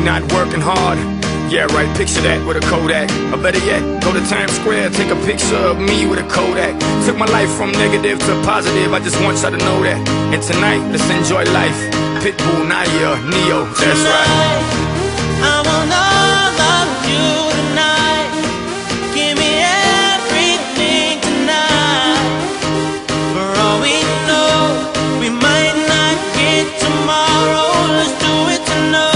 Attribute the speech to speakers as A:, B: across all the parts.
A: not working hard. Yeah, right, picture that with a Kodak. Or better yet, go to Times Square, take a picture of me with a Kodak. Took my life from negative to positive, I just want y'all to know that. And tonight, let's enjoy life. Pitbull, Naya, Neo, that's right.
B: I want all of you tonight. Give me everything tonight. For all we know, we might not get tomorrow. Let's do it tonight.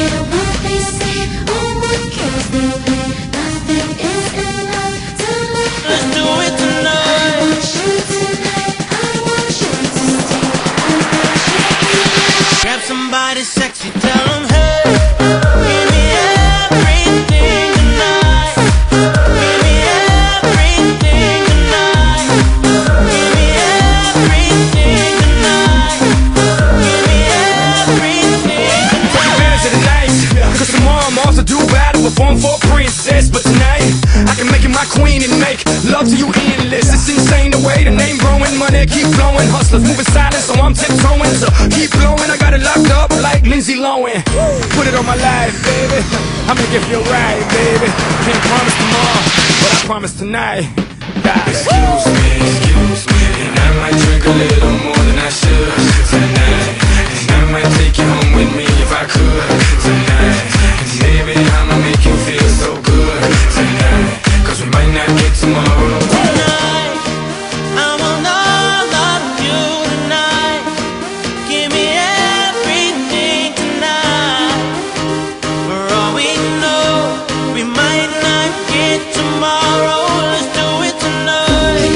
B: Somebody sexy, tell them, hey, give me everything tonight. Give me everything tonight. Give me everything tonight. Give me everything tonight.
A: Take advantage of the night, cause tomorrow I'm off to do battle, perform for a princess. But tonight, I can make you my queen and make love to you endless. It's insane the way the name growing, money keep flowing. Hustlers moving silent, so I'm tiptoeing. So keep blowing, I got it locked up like Lindsay Lohan. Put it on my life, baby, I make it feel right, baby. Can't promise tomorrow, but I promise tonight.
C: Excuse me, and I might drink a little more than I should tonight. And I might take you home with me if I could tonight. And baby, I'ma make you feel so good tonight, cause we might not get tomorrow.
B: Tonight, I want all of you tonight. Give me everything tonight. For all we know, we might not get tomorrow. Let's do it tonight.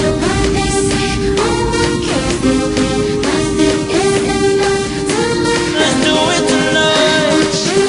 B: Let's do it tonight.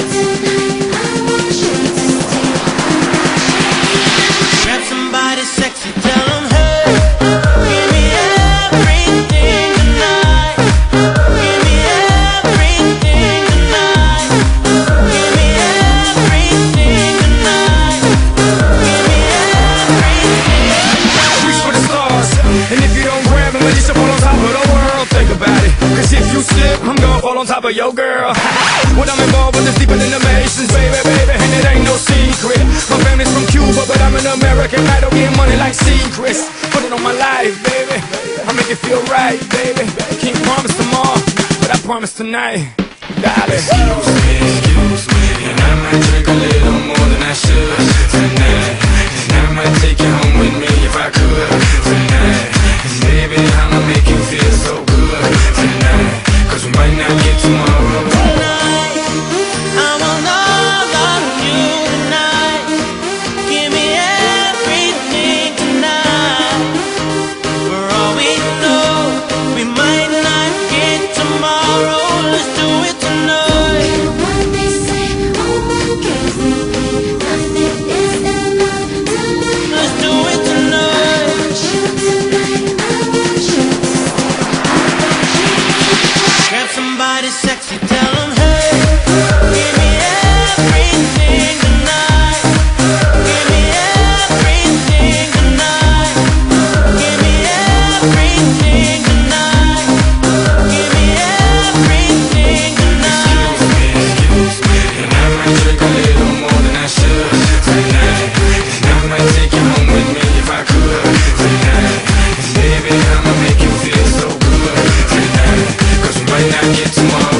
B: Grab somebody sexy, tell them, hey, give me everything tonight. Give me everything tonight. Give me everything tonight. Give me everything.
A: Reach for the stars, and if you don't grab them, you should fall on top of the world. Think about it, cause if you slip, I'm gonna fall on top of your girl. What I'm involved with is deeper than the Masons, baby, and it ain't no secret. My family's from Cuba, but I'm an American idol, getting money like secrets. Put it on my life, baby, I make it feel right, baby. Can't promise tomorrow, but I promise tonight, darling.
C: Excuse me, and I might drink a little more than I should tonight. And I might take you home with me if I could tonight. And baby, I'ma make you feel so good tonight, cause we might not get tomorrow.
B: Tonight, I want all of you tonight. Give me everything tonight. For all we know, we might not get tomorrow. Let's do it tonight. Let's do it tonight. Grab somebody sexy, tell them, hey, give me everything tonight. Give me everything tonight. Give me everything tonight. Give me everything tonight.
C: Excuse me, and I might drink a little more than I should tonight. And I might take you home with me if I could tonight. And baby, I'ma make you feel so good tonight, cause we might not get tomorrow.